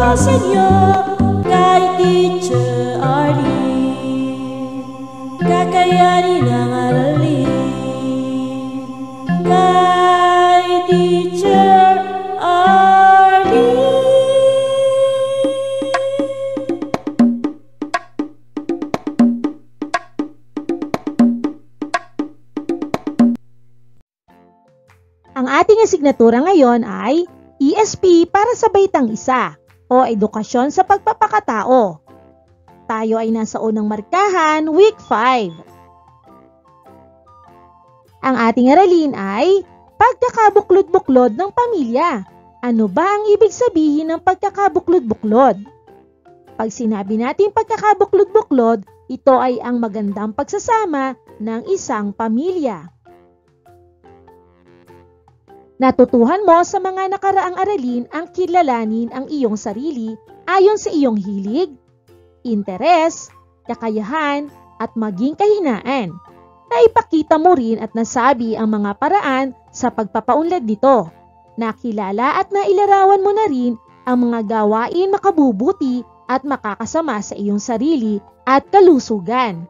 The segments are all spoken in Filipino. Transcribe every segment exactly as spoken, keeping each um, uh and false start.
sa inyo kay Teacher Arlene. Kakayanin ang aralin kay Teacher Arlene. Ang ating asignatura ngayon ay E S P para sa baitang isa o edukasyon sa pagpapakatao. Tayo ay nasa unang markahan, week five. Ang ating aralin ay pagkakabuklod-buklod ng pamilya. Ano ba ang ibig sabihin ng pagkakabuklod-buklod? Pag sinabi natin pagkakabuklod-buklod, ito ay ang magandang pagsasama ng isang pamilya. Natutuhan mo sa mga nakaraang aralin ang kilalanin ang iyong sarili ayon sa iyong hilig, interes, kakayahan, at maging kahinaan. Naipakita mo rin at nasabi ang mga paraan sa pagpapaunlad nito. Nakilala at nailarawan mo na rin ang mga gawain makabubuti at makakasama sa iyong sarili at kalusugan.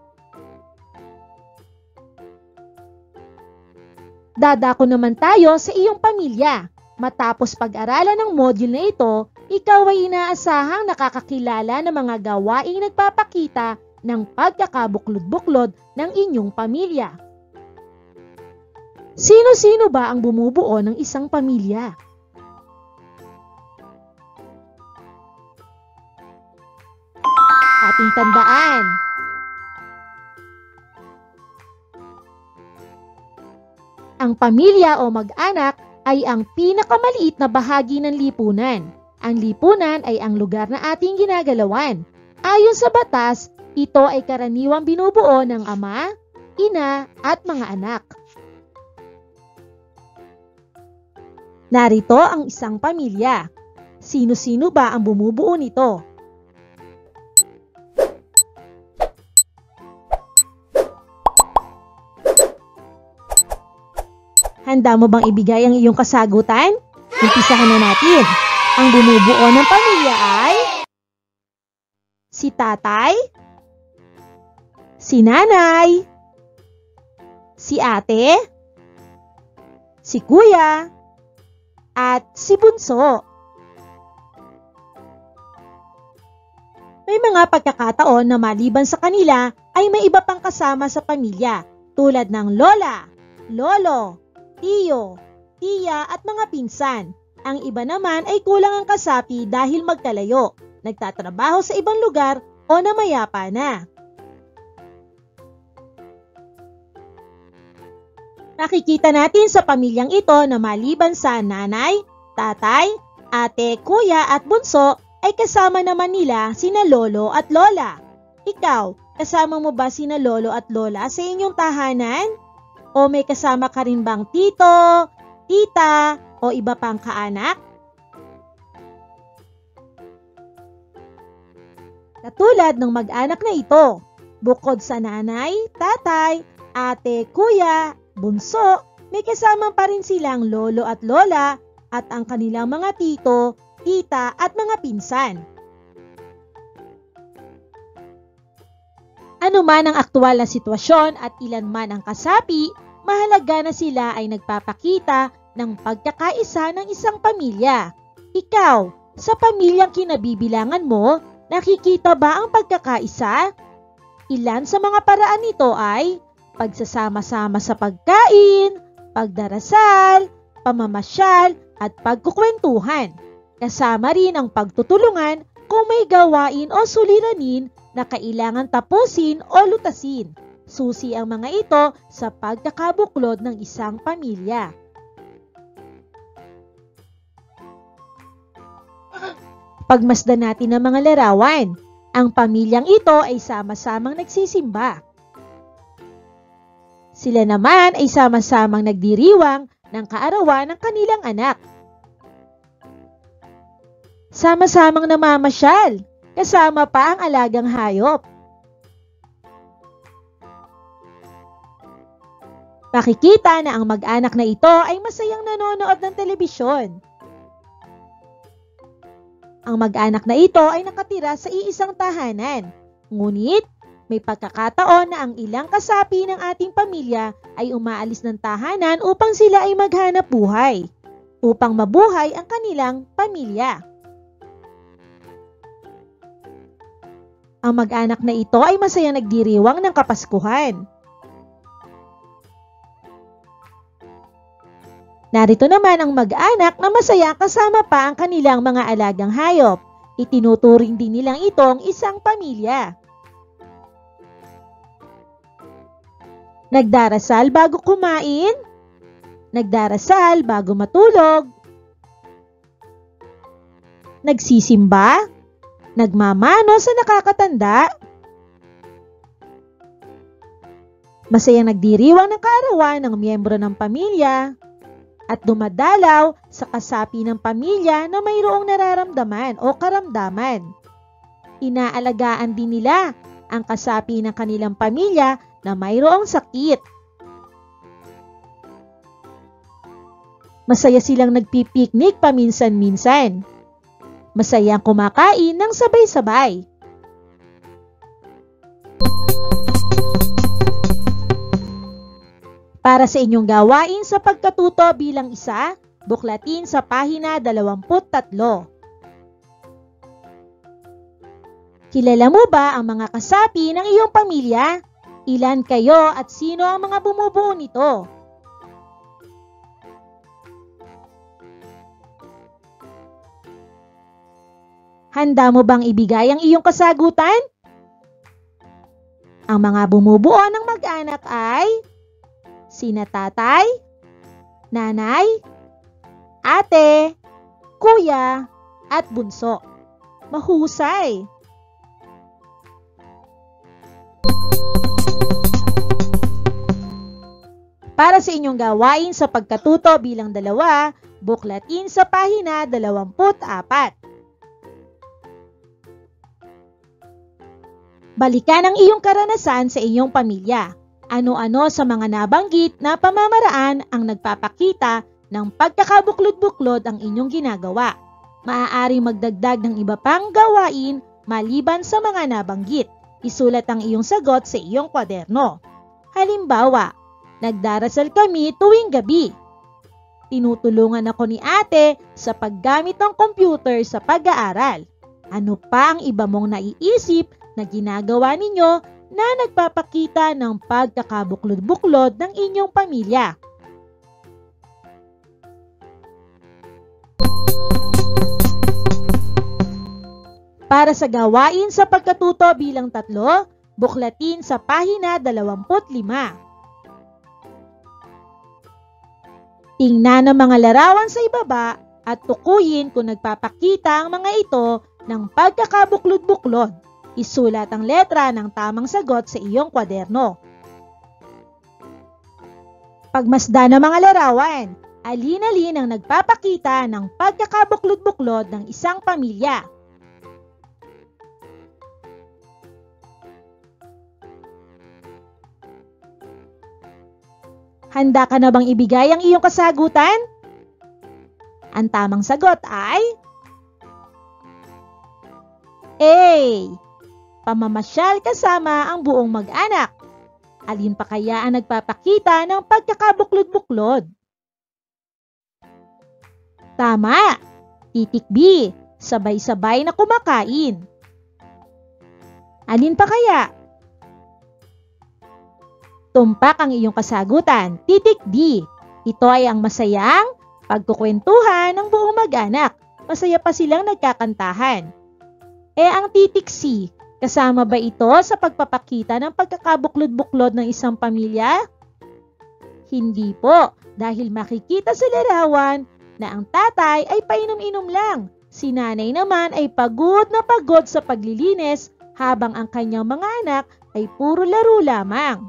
Dadako naman tayo sa iyong pamilya. Matapos pag-aralan ng module na ito, ikaw ay inaasahang nakakakilala ng mga gawaing nagpapakita ng pagkakabuklod-buklod ng inyong pamilya. Sino-sino ba ang bumubuo ng isang pamilya? Ating tandaan. Ang pamilya o mag-anak ay ang pinakamaliit na bahagi ng lipunan. Ang lipunan ay ang lugar na ating ginagalawan. Ayon sa batas, ito ay karaniwang binubuo ng ama, ina at mga anak. Narito ang isang pamilya. Sino-sino ba ang bumubuo nito? Handa mo bang ibigay ang iyong kasagutan? Umpisahan na natin. Ang bumubuo ng pamilya ay si tatay, si nanay, si ate, si kuya, at si bunso. May mga pagkakataon na maliban sa kanila ay may iba pang kasama sa pamilya tulad ng lola, lolo, tiyo, tiya at mga pinsan. Ang iba naman ay kulang ang kasapi dahil magkalayo, nagtatrabaho sa ibang lugar o namayapa na. Nakikita natin sa pamilyang ito na maliban sa nanay, tatay, ate, kuya at bunso ay kasama naman nila sina lolo at lola. Ikaw, kasama mo ba sina lolo at lola sa inyong tahanan? O may kasama ka rin bang tito, tita, o iba pang kaanak? Katulad ng mag-anak na ito, bukod sa nanay, tatay, ate, kuya, bunso, may kasama pa rin silang lolo at lola at ang kanilang mga tito, tita at mga pinsan. Ano man ang aktwal na sitwasyon at ilan man ang kasapi, mahalaga na sila ay nagpapakita ng pagkakaisa ng isang pamilya. Ikaw, sa pamilyang kinabibilangan mo, nakikita ba ang pagkakaisa? Ilan sa mga paraan nito ay pagsasama-sama sa pagkain, pagdarasal, pamamasyal at pagkukwentuhan. Kasama rin ang pagtutulungan kung may gawain o suliranin na kailangan tapusin o lutasin. Susi ang mga ito sa pagkakabuklod ng isang pamilya. Pagmasdan natin ang mga larawan. Ang pamilyang ito ay sama-samang nagsisimba. Sila naman ay sama-samang nagdiriwang ng kaarawan ng kanilang anak. Sama-samang namamasyal, kasama pa ang alagang hayop. Makikita na ang mag-anak na ito ay masayang nanonood ng telebisyon. Ang mag-anak na ito ay nakatira sa iisang tahanan. Ngunit, may pagkakataon na ang ilang kasapi ng ating pamilya ay umaalis ng tahanan upang sila ay maghanap buhay, upang mabuhay ang kanilang pamilya. Ang mag-anak na ito ay masayang nagdiriwang ng Kapaskuhan. Narito naman ang mag-anak na masaya kasama pa ang kanilang mga alagang hayop. Itinuturing din nilang itong isang pamilya. Nagdarasal bago kumain, nagdarasal bago matulog, nagsisimba, nagmamano sa nakakatanda, masayang nagdiriwang ng kaarawan ng miyembro ng pamilya, at dumadalaw sa kasapi ng pamilya na mayroong nararamdaman o karamdaman. Inaalagaan din nila ang kasapi ng kanilang pamilya na mayroong sakit. Masaya silang nagpipiknik paminsan-minsan. Masayang kumakain ng sabay-sabay. Para sa inyong gawain sa pagkatuto bilang isa, buklatin sa pahina dalawampu't tatlo. Kilala mo ba ang mga kasapi ng iyong pamilya? Ilan kayo at sino ang mga bumubuo nito? Handa mo bang ibigay ang iyong kasagutan? Ang mga bumubuo ng mag-anak ay sina tatay, nanay, ate, kuya, at bunso. Mahusay! Para sa inyong gawain sa pagkatuto bilang dalawa, buklatin sa pahina dalawampu't apat. Balikan ang iyong karanasan sa iyong pamilya. Ano-ano sa mga nabanggit na pamamaraan ang nagpapakita ng pagkakabuklod-buklod ang inyong ginagawa. Maaari magdagdag ng iba pang gawain maliban sa mga nabanggit. Isulat ang iyong sagot sa iyong kwaderno. Halimbawa, nagdarasal kami tuwing gabi. Tinutulungan ako ni ate sa paggamit ng computer sa pag-aaral. Ano pa ang iba mong naiisip na ginagawa ninyo na nagpapakita ng pagkakabuklod-buklod ng inyong pamilya? Para sa gawain sa pagkatuto bilang tatlo, buklatin sa pahina dalawampu't lima. Tingnan ang mga larawan sa ibaba at tukuyin kung nagpapakita ang mga ito ng pagkakabuklod-buklod. Isulat ang letra ng tamang sagot sa iyong kwaderno. Pagmasdan ng mga larawan, alin-alin ang nagpapakita ng pagkakabuklod-buklod ng isang pamilya. Handa ka na bang ibigay ang iyong kasagutan? Ang tamang sagot ay A. Pamamasyal kasama ang buong mag-anak. Alin pa kaya ang nagpapakita ng pagkakabuklod-buklod? Tama! Titik B. Sabay-sabay na kumakain. Alin pa kaya? Tumpak ang iyong kasagutan. Titik D. Ito ay ang masayang pagkukwentuhan ng buong mag-anak. Masaya pa silang nagkakantahan. E ang titik C. Kasama ba ito sa pagpapakita ng pagkakabuklod-buklod ng isang pamilya? Hindi po, dahil makikita sa larawan na ang tatay ay painom-inom lang. Si nanay naman ay pagod na pagod sa paglilinis habang ang kanyang mga anak ay puro laro lamang.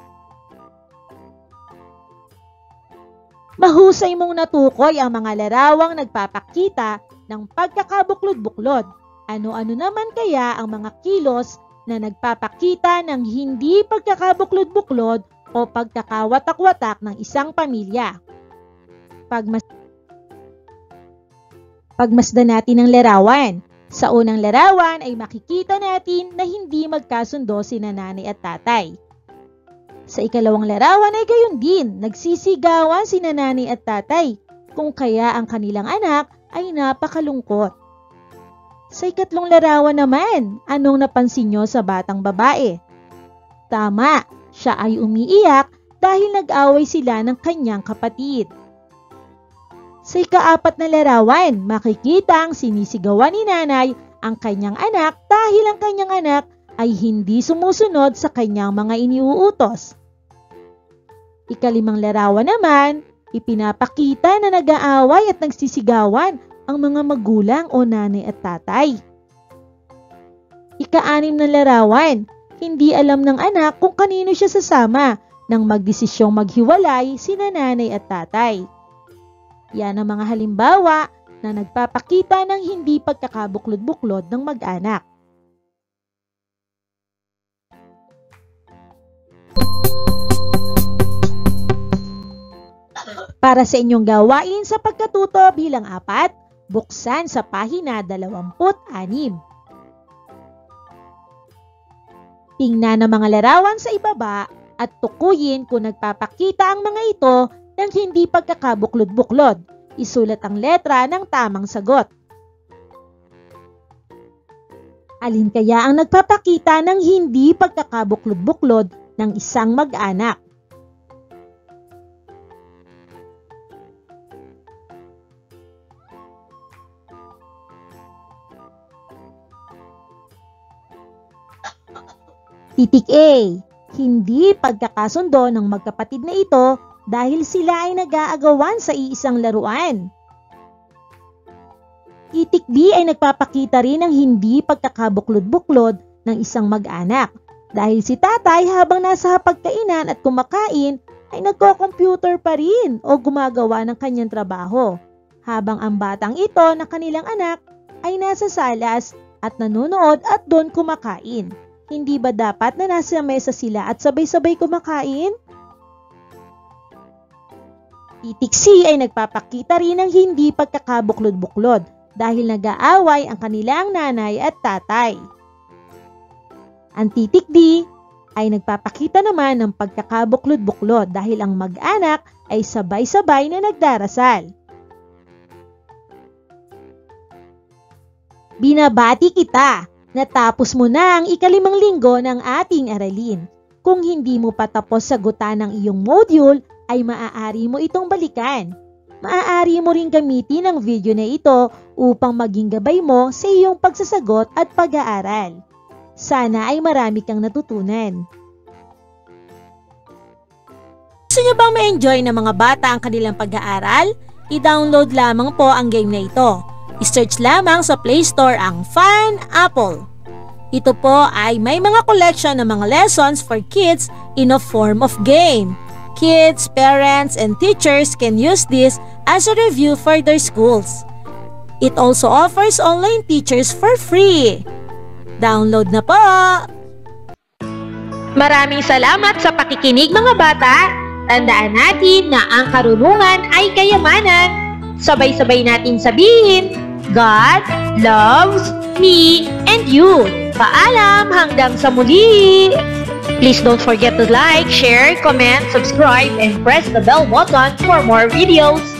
Mahusay mong natukoy ang mga larawang nagpapakita ng pagkakabuklod-buklod. Ano-ano naman kaya ang mga kilos na nagpapakita ng hindi pagkakabuklod-buklod o pagkakawatak-watak ng isang pamilya? Pagmas Pagmasdan natin ang larawan. Sa unang larawan ay makikita natin na hindi magkasundo sina nanay at tatay. Sa ikalawang larawan ay gayon din, nagsisigawan sina nanay at tatay, kung kaya ang kanilang anak ay napakalungkot. Sa ikatlong larawan naman, anong napansin nyo sa batang babae? Tama, siya ay umiiyak dahil nag-away sila ng kanyang kapatid. Sa ikaapat na larawan, makikita ang sinisigawan ni nanay ang kanyang anak dahil ang kanyang anak ay hindi sumusunod sa kanyang mga iniuutos. Ikalimang larawan naman, ipinapakita na nag-aaway at nagsisigawan ang mga magulang o nanay at tatay. Ika-anim na larawan, hindi alam ng anak kung kanino siya sasama nang magdesisyong maghiwalay sina nanay at tatay. Yan ang mga halimbawa na nagpapakita ng hindi pagkakabuklod-buklod ng mag-anak. Para sa inyong gawain sa pagkatuto bilang apat, buksan sa pahina dalawampu't-anim. Tingnan ang mga larawan sa ibaba at tukuyin kung nagpapakita ang mga ito ng hindi pagkakabuklod-buklod. Isulat ang letra ng tamang sagot. Alin kaya ang nagpapakita ng hindi pagkakabuklod-buklod ng isang mag-anak? Titik A. Hindi pagkakasundo ng magkapatid na ito dahil sila ay nag-aagawan sa iisang laruan. Titik B ay nagpapakita rin ng hindi pagkakabuklod-buklod ng isang mag-anak dahil si tatay habang nasa hapagkainan at kumakain ay nagko-computer pa rin o gumagawa ng kanyang trabaho habang ang batang ito na kanilang anak ay nasa salas at nanonood at doon kumakain. Hindi ba dapat na nasa mesa sila at sabay-sabay kumakain? Titik C ay nagpapakita rin ng hindi pagkakabuklod-buklod dahil nag-aaway ang kanilang nanay at tatay. Ang titik D ay nagpapakita naman ng pagkakabuklod-buklod dahil ang mag-anak ay sabay-sabay na nagdarasal. Binabati kita! Natapos mo na ang ikalimang linggo ng ating aralin. Kung hindi mo pa tapos sagutan ng iyong module, ay maaari mo itong balikan. Maaari mo ring gamitin ang video na ito upang maging gabay mo sa iyong pagsasagot at pag-aaral. Sana ay marami kang natutunan. Gusto nyo bang ma-enjoy ng mga bata ang kanilang pag-aaral? I-download lamang po ang game na ito. I-search lamang sa Play Store ang Fun Apple. Ito po ay may mga collection ng mga lessons for kids in a form of game. Kids, parents, and teachers can use this as a review for their schools. It also offers online teachers for free. Download na po! Maraming salamat sa pakikinig mga bata. Tandaan natin na ang karunungan ay kayamanan. Sabay-sabay natin sabihin, God loves me and you. Paalam hanggang sa muli! Please don't forget to like, share, comment, subscribe, and press the bell button for more videos.